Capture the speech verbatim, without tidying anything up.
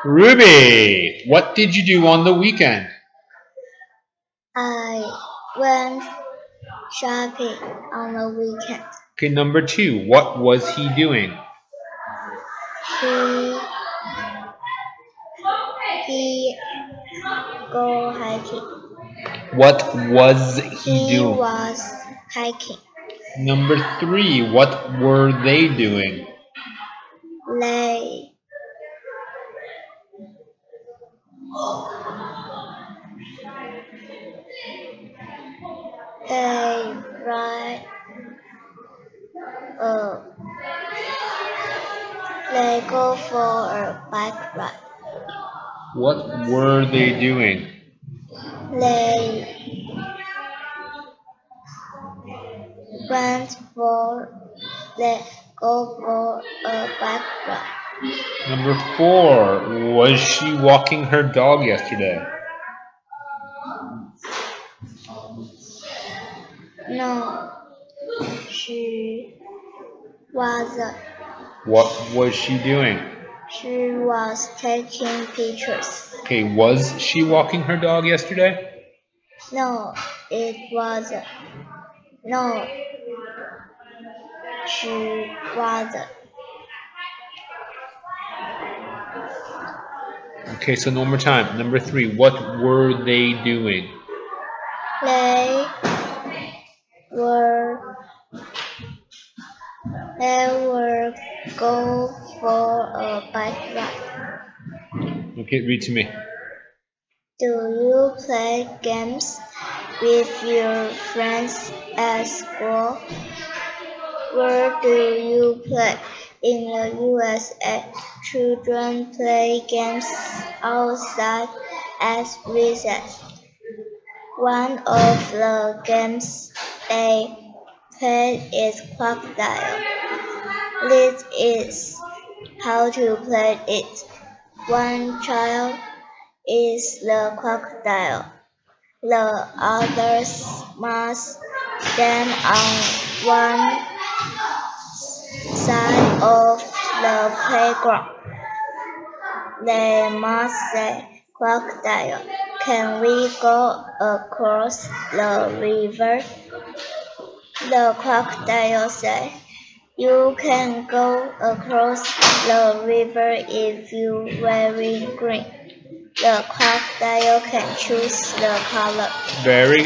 Ruby, what did you do on the weekend? I went shopping on the weekend. Okay, number two, what was he doing? He he go hiking. What was he He doing? was hiking. Number three, what were they doing? They they ride uh they go for a bike ride. What were they doing? They went for they go for a bike ride. Number four, was she walking her dog yesterday? No, she wasn't. What was she doing? She was taking pictures. Okay, was she walking her dog yesterday? No, it wasn't. No, she wasn't. Okay, so one more time. Number three, what were they doing? They were they were go for a bike ride. Okay, read to me. Do you play games with your friends at school? Where do you play? In the U S A, children play games outside at recess. One of the games they play is crocodile. This is how to play it. One child is the crocodile. The others must stand on one side of the playground. They must say, "Crocodile, can we go across the river?" The crocodile said, "You can go across the river if you wearing green." The crocodile can choose the color. Very